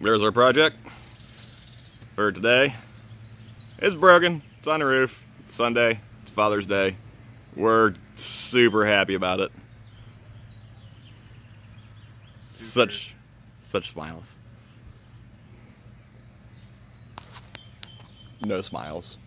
There's our project for today. It's broken. It's on the roof. It's Sunday. It's Father's Day. We're super happy about it. Such smiles. No smiles.